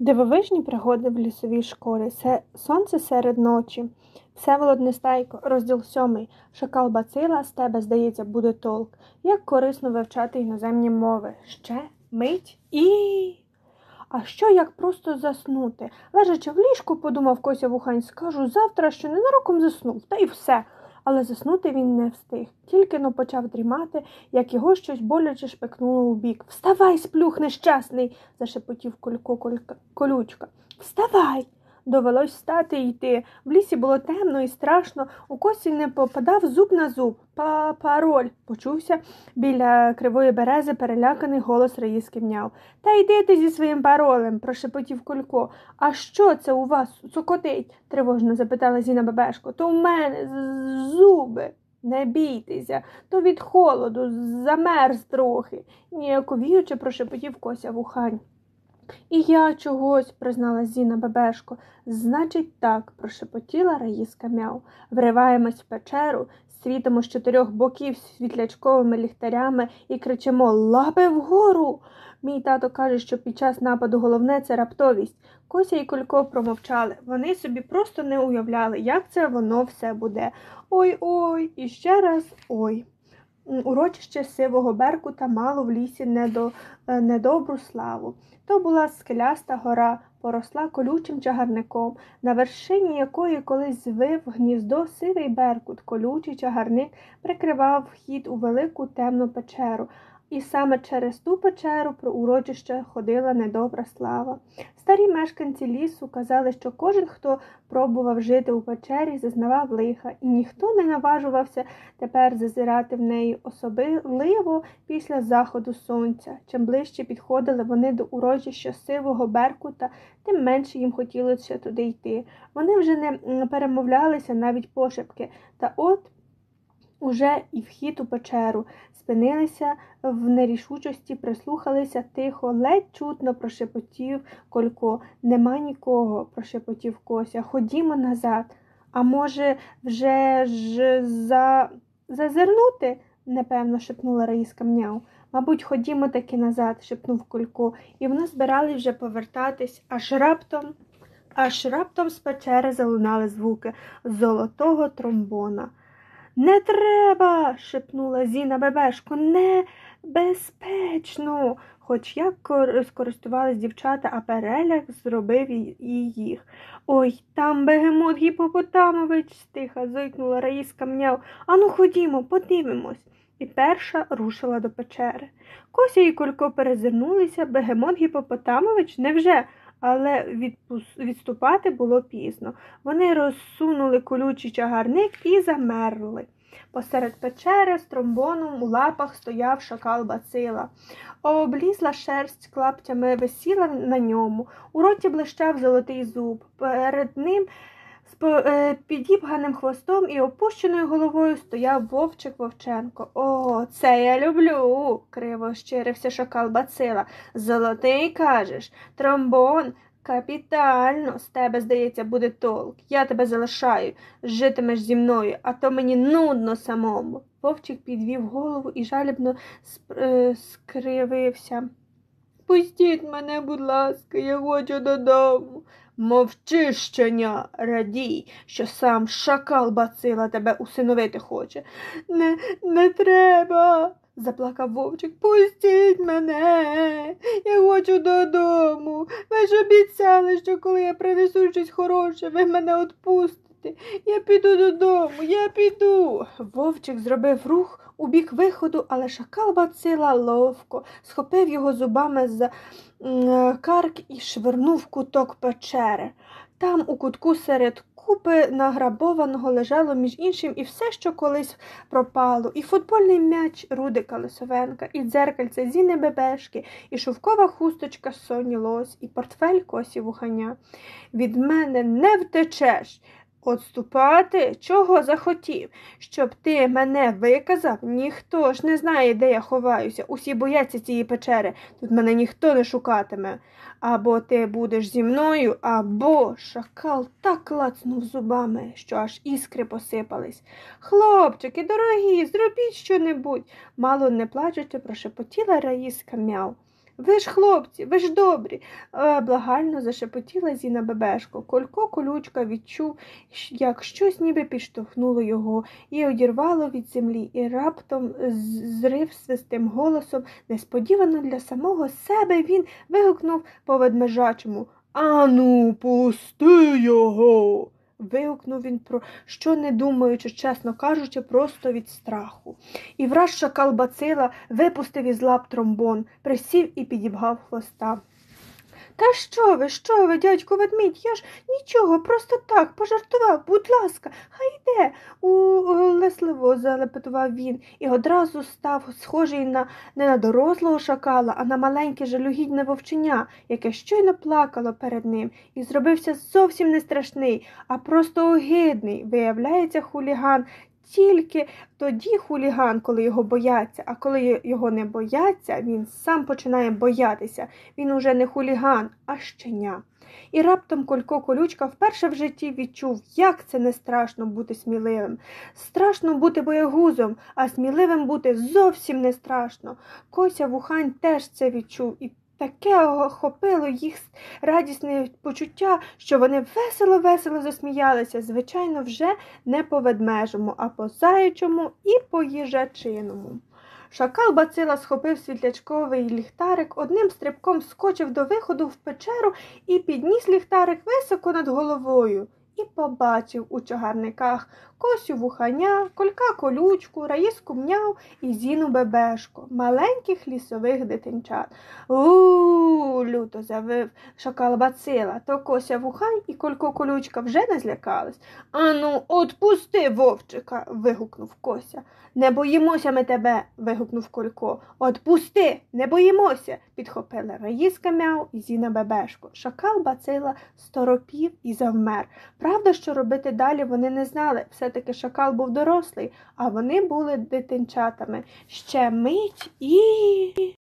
Дивовижні пригоди в лісовій школі. Сонце серед ночі. Всеволод Нестайко. Розділ 7. Шакал Бацила. З тебе, здається, буде толк. Як корисно вивчати іноземні мови. Ще мить і... А що, як просто заснути? Лежачи в ліжку, подумав Кося Вухань, скажу завтра, що ненароком заснув, та й все. Але заснути він не встиг. Тільки-но почав дрімати, як його щось боляче шпикнуло у бік. «Вставай, сплюх нещасний!» – зашепотів колючка. «Вставай!» Довелось встати й йти. В лісі було темно і страшно. У Косі не попадав зуб на зуб. «Пароль!» – почувся біля кривої берези переляканий голос Раїски Мняу. «Та йди ти зі своїм паролем!» – прошепотів Колько. «А що це у вас цокотить?» – тривожно запитала Зіна Бебешко. «То в мене зуби!» «Не бійтеся, то від холоду, замерз трохи!» – ніяковіючи прошепотів Кося Вухань. «І я чогось», – призналась Зіна Бебешко. «Значить так», – прошепотіла Раїска Мяу. «Вриваємось в печеру, світимо з 4 боків світлячковими ліхтарями і кричимо «Лапи вгору!» Мій тато каже, що під час нападу головне – це раптовість. Кося і Колько промовчали. Вони собі просто не уявляли, як це воно все буде. Ой-ой, і ще раз ой. Урочище Сивого Беркута мало в лісі недобру славу. То була скеляста гора, поросла колючим чагарником, на вершині якої колись звив гніздо сивий беркут. Колючий чагарник прикривав вхід у велику темну печеру. І саме через ту печеру про урочище ходила недобра слава. Старі мешканці лісу казали, що кожен, хто пробував жити у печері, зазнавав лиха, і ніхто не наважувався тепер зазирати в неї, особливо після заходу сонця. Чим ближче підходили вони до урочища Сивого Беркута, тим менше їм хотілося туди йти. Вони вже не перемовлялися навіть пошепки, та от уже і вхід у печеру. Спинилися в нерішучості, прислухалися тихо, ледь чутно прошепотів Колько. «Нема нікого», – прошепотів Кося. «Ходімо назад. А може, вже ж зазирнути?» – непевно шепнула Раїска Мняу. «Мабуть, ходімо таки назад», – шепнув Колько. І вони збирались вже повертатись, аж раптом з печери залунали звуки золотого тромбона. «Не треба!» – шепнула Зіна Бебешко. «Небезпечно!» Хоч як скористувались дівчата, а переляк зробив і їх. «Ой, там бегемот Гіпопотамович!» – стиха зойкнула Раїска Мняу. «Ану, ходімо, подивимось!» І перша рушила до печери. Кося і Колько перезирнулися. Бегемот Гіпопотамович? Невже? Але відступати було пізно. Вони розсунули колючий чагарник і замерли. Посеред печери з тромбоном у лапах стояв шакал Бацила. Облізла шерсть клаптями висіла на ньому. У роті блищав золотий зуб. Перед ним з підібганим хвостом і опущеною головою стояв вовчик Вовченко. «О, це я люблю!» – криво щирився шакал Бацила. «Золотий, кажеш? Тромбон? Капітально! З тебе, здається, буде толк. Я тебе залишаю. Житимеш зі мною, а то мені нудно самому». Вовчик підвів голову і жалібно скривився. «Пустіть мене, будь ласка, я хочу додому». «Мовчи, щеня, радій, що сам шакал Бацила тебе усиновити хоче». Не треба», – заплакав Вовчик. «Пустіть мене, я хочу додому. Ви ж обіцяли, що коли я принесу щось хороше, ви мене відпустите. Я піду додому, я піду». Вовчик зробив рух у бік виходу, але шакал Бацила ловко схопив його зубами за карк і швирнув в куток печери. Там у кутку серед купи награбованого лежало між іншим і все, що колись пропало, і футбольний м'яч Рудика Лисовенка, і дзеркальце Зіни Бебешки, і шовкова хусточка Соні Лось, і портфель Косі Вуханя. «Від мене не втечеш. Отступати? Чого захотів? Щоб ти мене виказав? Ніхто ж не знає, де я ховаюся. Усі бояться цієї печери. Тут мене ніхто не шукатиме. Або ти будеш зі мною, або…» Шакал так клацнув зубами, що аж іскри посипались. «Хлопчики, дорогі, зробіть що-небудь!» Мало не плачучи, прошепотіла Раїска Мяу. Ви ж хлопці, ви ж добрі, благально зашепотіла Зіна Бебешко. Колько Колючка відчув, як щось ніби підштовхнуло його і одірвало від землі, і раптом зрив свистим голосом, несподівано для самого себе він вигукнув по ведмежачому: «Ану, пусти його!» Вигукнув він, про що не думаючи, чесно кажучи, просто від страху. І враз шакал Бацила випустив із лап тромбон, присів і підібгав хвоста. Та що ви, дядько ведмідь, я ж нічого, просто так, пожартував, будь ласка, хай йде, улесливо залепетував він, і одразу став схожий не на дорослого шакала, а на маленьке жалюгідне вовченя, яке щойно плакало перед ним, і зробився зовсім не страшний, а просто огидний. Виявляється, хуліган тільки тоді хуліган, коли його бояться, а коли його не бояться, він сам починає боятися. Він уже не хуліган, а щеня. І раптом Колько Колючка вперше в житті відчув, як це не страшно бути сміливим. Страшно бути боягузом, а сміливим бути зовсім не страшно. Кося Вухань теж це відчув і таке охопило їх радісне почуття, що вони весело-весело засміялися, звичайно, вже не по ведмежому, а по заячому і по їжачиному. Шакал Бацила схопив світлячковий ліхтарик, одним стрибком скочив до виходу в печеру і підніс ліхтарик високо над головою. І побачив у чагарниках Косю Вуханя, Колька Колючку, Раїску Мняу і Зіну Бебешко, маленьких лісових дитинчат. «У-у-у!» – люто завив шакал Бацила. То Кося Вухань і Колько Колючка вже не злякались. «Ану, отпусти вовчика!» – вигукнув Кося. «Не боїмося ми тебе!» – вигукнув Колько. «Отпусти! Не боїмося!» – підхопили Раїска Мяу і Зіна Бебешко. Шакал Бацила сторопів і завмер. Правда, що робити далі вони не знали. Все-таки шакал був дорослий, а вони були дитинчатами. Ще мить і...